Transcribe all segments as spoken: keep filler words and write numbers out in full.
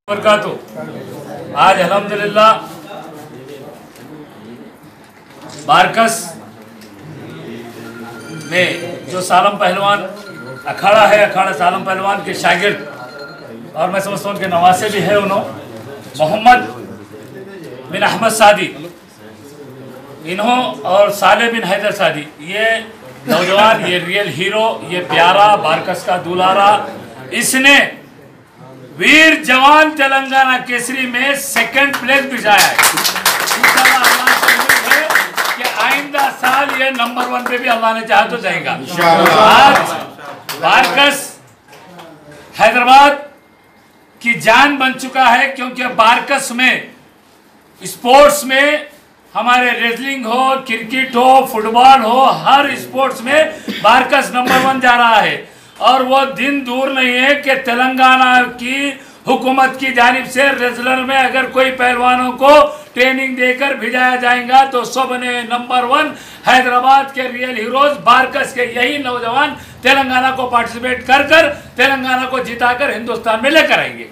बरकातु। आज अल्हम्दुलिल्लाह बारकस में जो सालम पहलवान अखाड़ा है, अखाड़ा सालम पहलवान के शागिर्द और मैं समझता हूँ उनके नवासे भी है, उन्होंने मोहम्मद बिन अहमद सादी, इन्हों और साले बिन हैदर सादी, ये नौजवान, ये रियल हीरो, ये प्यारा बारकस का दुलारा, इसने वीर जवान तेलंगाना केसरी में सेकंड प्लेस बिछाया है। इंशाअल्लाह अल्लाह से उम्मीद है कि आइंदा साल ये नंबर वन पे भी अल्लाह ने चाहा तो जाएगा। आज बारकस हैदराबाद की जान बन चुका है, क्योंकि बारकस में स्पोर्ट्स में हमारे रेसलिंग हो, क्रिकेट हो, फुटबॉल हो, हर स्पोर्ट्स में बारकस नंबर वन जा रहा है। और वो दिन दूर नहीं है कि तेलंगाना की हुकूमत की जानिब से रेसलर में अगर कोई पहलवानों को ट्रेनिंग देकर भिजाया जाएगा तो सब ने नंबर वन हैदराबाद के रियल हीरोज बारकस के यही नौजवान तेलंगाना को पार्टिसिपेट कर कर तेलंगाना को जिताकर हिंदुस्तान में लेकर आएंगे।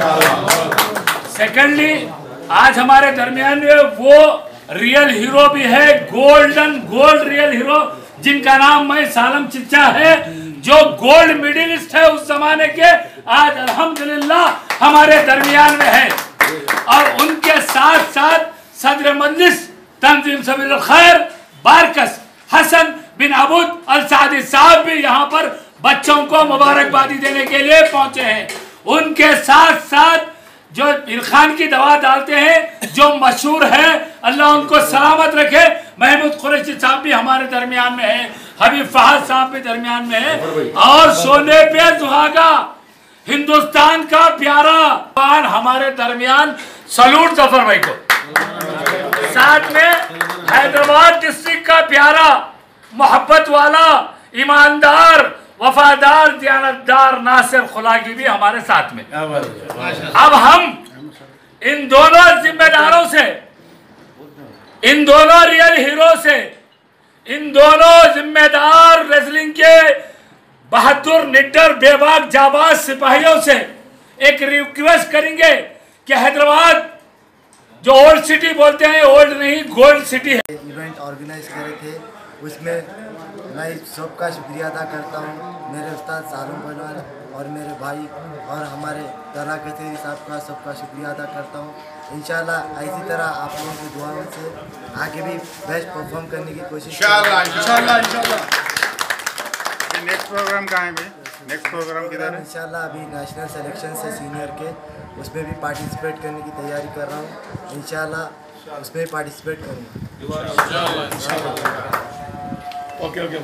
सेकेंडली, आज हमारे दरमियान में वो रियल हीरो भी है, गोल्डन गोल्ड रियल हीरो, जिनका नाम मैं सालम चिच्चा है, जो गोल्ड मेडलिस्ट है उस जमाने के, आज अल्हम्दुलिल्लाह हमारे दरमियान में है। और उनके साथ साथ सदर मजलिस तंजीम सबील खैर बारकस हसन बिन अबूद अल सादी साहब भी यहाँ पर बच्चों को मुबारकबादी देने के लिए पहुंचे हैं। उनके साथ साथ जो इरखान की दवा डालते हैं, जो मशहूर है, अल्लाह उनको सलामत रखे, महमूद कुरैशी साहब भी हमारे दरमियान में है, हबीब फहद साहब भी दरमियान में है, और सोने पे सुहागा हिंदुस्तान का प्यारा पान हमारे दरमियान, सलूट जफर भाई को। साथ में हैदराबाद डिस्ट्रिक्ट का प्यारा, मोहब्बत वाला, ईमानदार, वफादार, दयानतदार नासिर खुलागी भी हमारे साथ में। अब हम इन दोनों जिम्मेदारों से, इन दोनों रियल हीरो से, इन दोनों जिम्मेदार रेसलिंग के बहादुर, निडर, बेबाक, जाबाज सिपाहियों से एक रिक्वेस्ट करेंगे कि हैदराबाद जो ओल्ड सिटी बोलते हैं, ओल्ड नहीं गोल्ड सिटी है। इवेंट ऑर्गेनाइज करे थे, उसमें मैं सबका शुक्रिया अदा करता हूँ, मेरे उस्ताद सालम पहलवान और मेरे भाई और हमारे तला कचेरी साहब का सबका शुक्रिया अदा करता हूँ। इंशाल्लाह ऐसी तरह आप लोगों की दुआओं से आगे भी बेस्ट परफॉर्म करने की कोशिश इंशाल्लाह इंशाल्लाह इंशाल्लाह। नेक्स्ट प्रोग्राम कहाँ है? नेक्स्ट प्रोग्राम किधर है? इंशाल्लाह अभी नेशनल सिलेक्शन से सीनियर के उसमें भी पार्टिसिपेट करने की तैयारी कर रहा हूँ, इंशाल्लाह उसमें पार्टिसिपेट करूँगा। Okay okay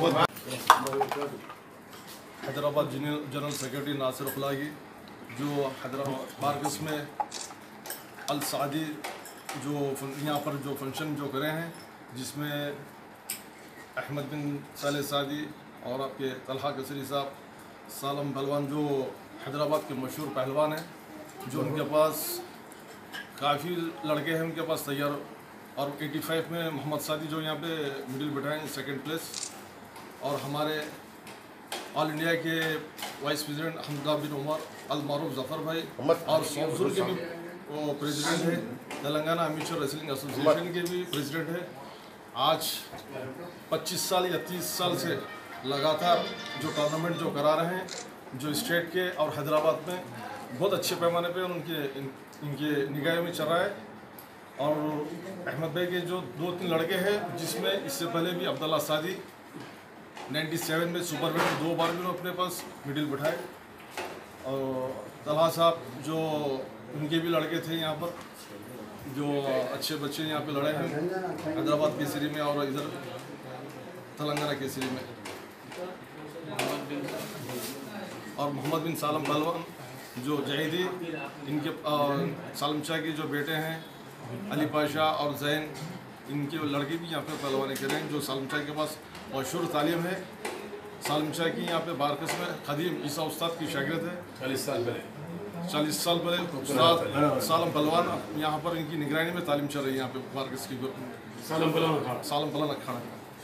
Hyderabad general secretary Nasir Khulagi, जो हैदराबाद बारकस में अल सादी जो यहाँ पर जो फंक्शन जो करे हैं, जिसमें अहमद बिन साले सादी और आपके तलहा कसरी साहब, सालम पहलवान जो हैदराबाद के मशहूर पहलवान हैं, जो उनके पास काफ़ी लड़के हैं उनके पास तैयार, और पचासी में मोहम्मद सादी जो यहाँ पे मिडिल बैठाएँ सेकंड प्लेस, और हमारे ऑल इंडिया के वाइस प्रेसिडेंट हमदा बिन उमर अल मारूफ जफ़र भाई, और सोमसुर के भी वो प्रेसिडेंट है, तेलंगाना अमेचर रेसलिंग एसोसिएशन के भी प्रेसिडेंट है। आज पच्चीस साल या तीस साल से लगातार जो टूर्नामेंट जो करा रहे हैं, जो स्टेट के और हैदराबाद में बहुत अच्छे पैमाने पे उनके इन, इनके निगाह में चल रहा है। और अहमद भाई के जो दो तीन लड़के हैं, जिसमें इससे पहले भी अब्दुल्ला सादी सत्तानवे में सुपर वेट दो बार भी अपने पास मिडिल बैठाए, और तलहा साहब जो उनके भी लड़के थे यहाँ पर, जो अच्छे बच्चे यहाँ पे लड़े हैं हैदराबाद केसरी में और इधर तेलंगाना केसरी में। और मोहम्मद बिन सालम पहलवान जो जहीदी, इनके सालम शाह के जो बेटे हैं अली पाशा और जैन, इनके लड़के भी यहाँ पे पहलवानी करें हैं, जो सालम शाह के पास मशहूर तालीम है। सालम शाह की यहाँ पे बारकस में खदीम ईसा उस्ताद की शागिर्द है, चालीस साल पहले चालीस साल पहले उस्ताद सालम पहलवान यहाँ पर इनकी निगरानी में तालीम चल रही है यहाँ पे बारकस की सालम पहलवान सालम पहलवान अखाड़ा।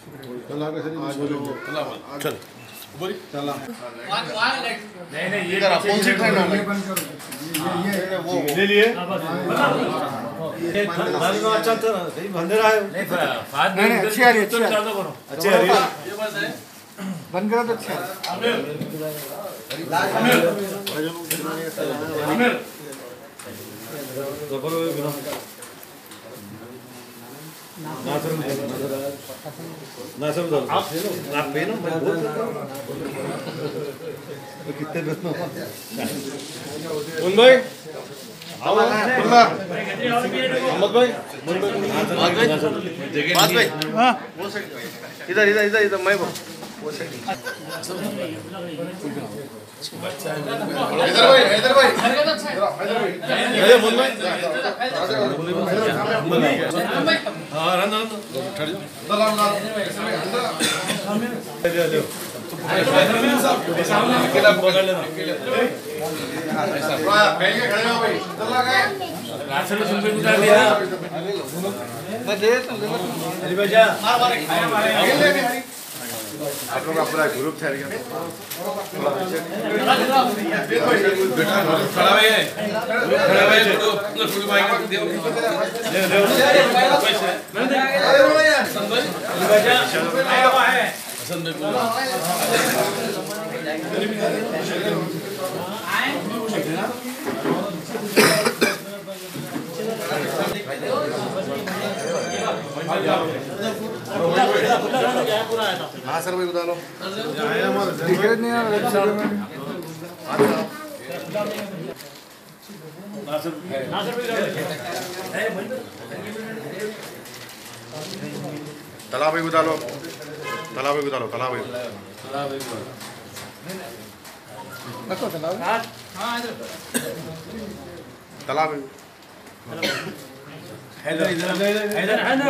चल बोली चला नहीं नहीं ये ले लिए अच्छा था ना सही बंदे रहा है नहीं फाद नहीं, नहीं, अच्छी आ रही है, अच्छी आ रही है। चालू करो अच्छे आ रही है बंद करो तो अच्छा है। नासर उधर आप आप पे ना मैं बोल सकता हूँ तो कितने दिन उन भाई मोहम्मद भाई बात भाई हाँ इधर इधर इधर इधर मैं हैदर भाई हैदर भाई अरे बोल भाई हाँ रन रन ठहर जा अकेला पकड़ लेना पहले खड़े हो भाई चला गए राशन में सुनते गुजार दिया मैं दे तो अली भाई जा आप लोग का पूरा ग्रुप ठहर गया खड़ा भाई है खड़ा भाई तो फुल भाई को दे ले ले मैंने दे अरे भैया अली भाई जा आया हुआ है हसन में हाँ सर भाई बता लो टिकट नहीं आ रहा तालाब भाई बता लो तालाब भाई बता लो तालाब भाई तालाब भाई हैदर इधर हैदर हैदर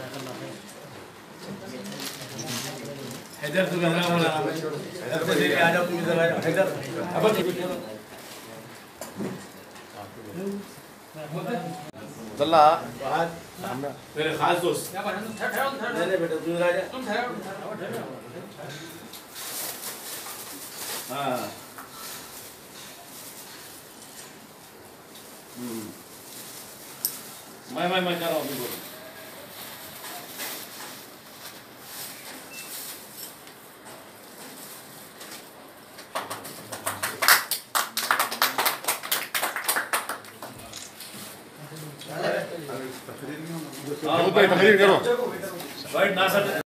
हैदर तू गंगा वाला हैदर से लेके आ जाओ तुम इधर आ जाओ हैदर अब चला मेरे खास दोस्त नहीं बेटा तू इधर आ जा हाँ मैं मैं मैं कर रहा हूँ बोलो भाई तकरीर करो भाई ना सर